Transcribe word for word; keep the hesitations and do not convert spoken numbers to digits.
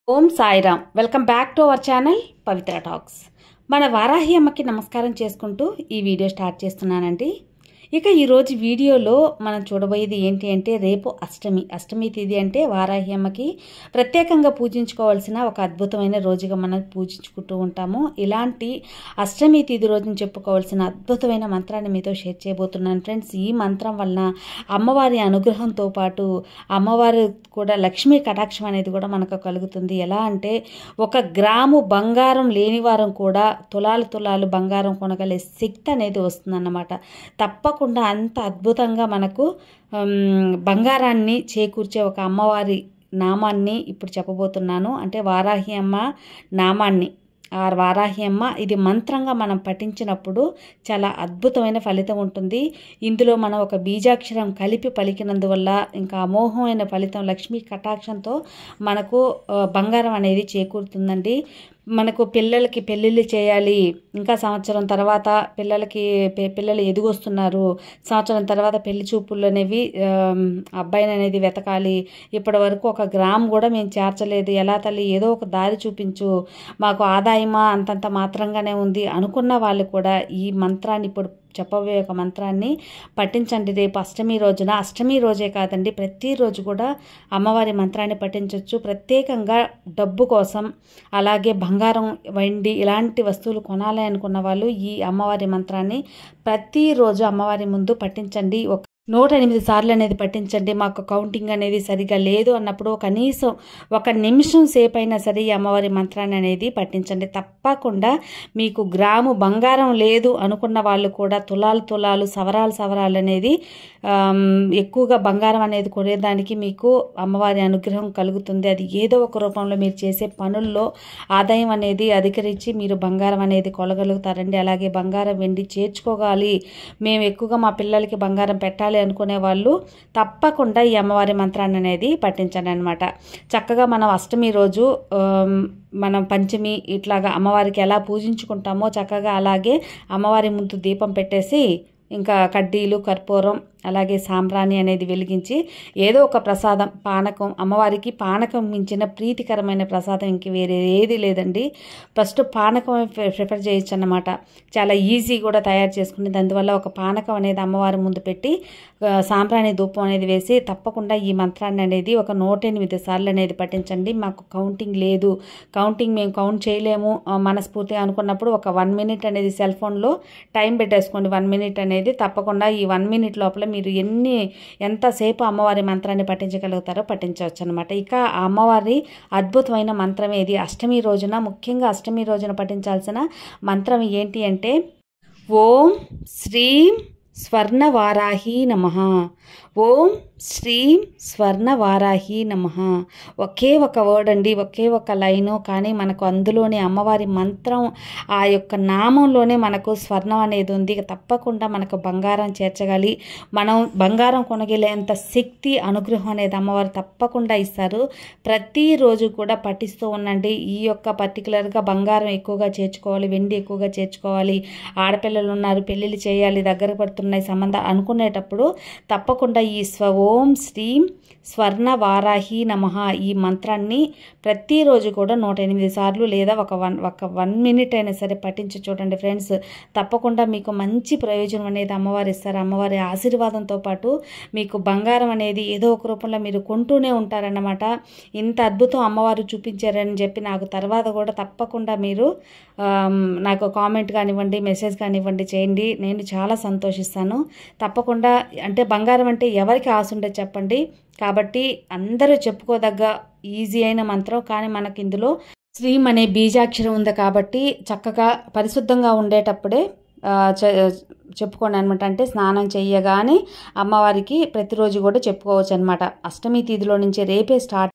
Om Sairam. Welcome back to our channel Pavitra talks. మన వారాహి అమ్మకి నమస్కారం చేసుకుంటూ ఈ వీడియో స్టార్ట్ చేస్తున్నానండి. ఇక ఈరోజు వీడియోలో మనం చూడబోయేది ఏంటి అంటే, రేపు అష్టమి. అష్టమి తిథి అంటే వారాహి అమ్మకి ప్రత్యేకంగా పూజించుకోవాల్సిన ఒక అద్భుతమైన రోజుగా మనం పూజించుకుంటూ ఉంటాము. ఇలాంటి అష్టమి తిథి రోజున చెప్పుకోవాల్సిన అద్భుతమైన మంత్రాన్ని మీతో షేర్ చేయబోతున్నాను ఫ్రెండ్స్. ఈ మంత్రం వలన అమ్మవారి అనుగ్రహంతో పాటు అమ్మవారి కూడా లక్ష్మీ కటాక్షం అనేది కూడా మనకు కలుగుతుంది. ఎలా అంటే, ఒక గ్రాము బంగారం లేని వారం కూడా తులాలు తులాలు బంగారం కొనగలే శక్తి అనేది వస్తుందన్నమాట. తప్పకుండా అంత అద్భుతంగా మనకు బంగారాన్ని చేకూర్చే ఒక అమ్మవారి నామాన్ని ఇప్పుడు చెప్పబోతున్నాను. అంటే వారాహి అమ్మ నామాన్ని, ఆ వారాహి అమ్మ ఇది మంత్రంగా మనం పఠించినప్పుడు చాలా అద్భుతమైన ఫలితం ఉంటుంది. ఇందులో మనం ఒక బీజాక్షరం కలిపి పలికినందువల్ల ఇంకా అమోఘమైన ఫలితం, లక్ష్మీ కటాక్షంతో మనకు బంగారం అనేది చేకూరుతుందండి. మనకు పిల్లలకి పెళ్ళిళ్ళు చేయాలి, ఇంకా సంవత్సరం తర్వాత పిల్లలకి పిల్లలు ఎదుగొస్తున్నారు, సంవత్సరం తర్వాత పెళ్లి చూపులు అనేవి అబ్బాయిని అనేది వెతకాలి, ఇప్పటి వరకు ఒక గ్రామ్ కూడా మేము చేర్చలేదు, ఎలా తల్లి ఏదో ఒక దారి చూపించు, మాకు ఆదాయమా అంతంత మాత్రంగానే ఉంది అనుకున్న వాళ్ళు కూడా ఈ మంత్రాన్ని ఇప్పుడు చెప్పబోయే ఒక మంత్రాన్ని పఠించండి. రేపు అష్టమి రోజున, అష్టమి రోజే కాదండి ప్రతిరోజు కూడా అమ్మవారి మంత్రాన్ని పఠించవచ్చు. ప్రత్యేకంగా డబ్బు కోసం, అలాగే బంగారం, వెండి ఇలాంటి వస్తువులు కొనాలి అనుకున్న వాళ్ళు ఈ అమ్మవారి మంత్రాన్ని ప్రతిరోజు అమ్మవారి ముందు పఠించండి. ఒక నూట ఎనిమిది సార్లు అనేది పఠించండి. మాకు కౌంటింగ్ అనేది సరిగా లేదు అన్నప్పుడు కనీసం ఒక నిమిషం సేపు అయినా సరే ఈ అమ్మవారి మంత్రాన్ని అనేది పఠించండి. తప్పకుండా మీకు గ్రాము బంగారం లేదు అనుకున్న వాళ్ళు కూడా తులాలు తులాలు సవరాలు సవరాలు అనేది ఎక్కువగా బంగారం అనేది కొనేదానికి మీకు అమ్మవారి అనుగ్రహం కలుగుతుంది. అది ఏదో ఒక రూపంలో మీరు చేసే పనుల్లో ఆదాయం అనేది అధికరించి మీరు బంగారం అనేది కొనగలుగుతారండి. అలాగే బంగారం వెండి చేర్చుకోగాలి, మేము ఎక్కువగా మా పిల్లలకి బంగారం పెట్టాలి అనుకునే వాళ్ళు తప్పకుండా ఈ అమ్మవారి మంత్రాన్ని అనేది పఠించండి అనమాట. చక్కగా మనం అష్టమి రోజు మనం పంచమి ఇట్లాగా అమ్మవారికి ఎలా పూజించుకుంటామో చక్కగా అలాగే అమ్మవారి ముందు దీపం పెట్టేసి ఇంకా కడ్డీలు, కర్పూరం, అలాగే సాంబ్రాణి అనేది వెలిగించి ఏదో ఒక ప్రసాదం, పానకం, అమ్మవారికి పానకం మించిన ప్రీతికరమైన ప్రసాదం ఇంక వేరే ఏది లేదండి. ఫస్ట్ పానకం ప్రిఫర్ చేయొచ్చు అన్నమాట. చాలా ఈజీ కూడా తయారు చేసుకుని, అందువల్ల ఒక పానకం అనేది అమ్మవారి ముందు పెట్టి సాంబ్రాణి ధూపం అనేది వేసి తప్పకుండా ఈ మంత్రాన్ని అనేది ఒక నూట ఎనిమిది సార్లు అనేది పఠించండి. మాకు కౌంటింగ్ లేదు, కౌంటింగ్ మేము కౌంట్ చేయలేము మనస్ఫూర్తిగా అనుకున్నప్పుడు ఒక వన్ మినిట్ అనేది సెల్ ఫోన్లో టైం పెట్టేసుకోండి. వన్ మినిట్ అనేది తప్పకుండా ఈ వన్ మినిట్ లోపల మీరు ఎన్ని ఎంతసేపు అమ్మవారి మంత్రాన్ని పఠించగలుగుతారో పఠించవచ్చు అనమాట. ఇక ఆ అమ్మవారి అద్భుతమైన మంత్రం ఏది, అష్టమి రోజున, ముఖ్యంగా అష్టమి రోజున పఠించాల్సిన మంత్రం ఏంటి అంటే, ఓం శ్రీం స్వర్ణవారాహి నమః. ఓం శ్రీం స్వర్ణవారాహి నమః. ఒకే ఒక వర్డ్ అండి, ఒకే ఒక లైను, కానీ మనకు అందులోని అమ్మవారి మంత్రం ఆ యొక్క నామంలోనే మనకు స్వర్ణం అనేది ఉంది. తప్పకుండా మనకు బంగారం చేర్చగలి, మనం బంగారం కొనగలేంత శక్తి, అనుగ్రహం అనేది అమ్మవారు తప్పకుండా ఇస్తారు. ప్రతిరోజు కూడా పఠిస్తూ ఉండండి. ఈ యొక్క పర్టికులర్గా బంగారం ఎక్కువగా చేర్చుకోవాలి, వెండి ఎక్కువగా చేర్చుకోవాలి, ఆడపిల్లలు ఉన్నారు, పెళ్ళిళ్ళు చేయాలి, దగ్గర పడుతున్నాయి సంబంధాలు అనుకునేటప్పుడు తప్పకుండా ఈ స్వ ఓం శ్రీం స్వర్ణ వారాహి నమః ఈ మంత్రాన్ని ప్రతిరోజు కూడా నూట ఎనిమిది సార్లు లేదా ఒక వన్ ఒక వన్ మినిట్ అయినా సరే పఠించి చూడండి ఫ్రెండ్స్. తప్పకుండా మీకు మంచి ప్రయోజనం అనేది అమ్మవారు ఇస్తారు. అమ్మవారి ఆశీర్వాదంతో పాటు మీకు బంగారం అనేది ఏదో ఒక రూపంలో మీరు కొంటూనే ఉంటారన్నమాట. ఇంత అద్భుతం అమ్మవారు చూపించారని చెప్పి నాకు తర్వాత కూడా తప్పకుండా మీరు నాకు కామెంట్ కానివ్వండి, మెసేజ్ కానివ్వండి చేయండి. నేను చాలా సంతోషిస్తాను. తప్పకుండా అంటే బంగారం అంటే ఎవరికి ఆశ ఉండదు చెప్పండి. కాబట్టి అందరూ చెప్పుకోదగ్గ ఈజీ అయిన మంత్రం, కానీ మనకి ఇందులో శ్రీం అనే బీజాక్షరం ఉంది కాబట్టి చక్కగా పరిశుద్ధంగా ఉండేటప్పుడే చెప్పుకోండి అనమాట. అంటే స్నానం చెయ్యగానే అమ్మవారికి ప్రతిరోజు కూడా చెప్పుకోవచ్చు అనమాట. అష్టమి తిథిలో నుంచి రేపే స్టార్ట్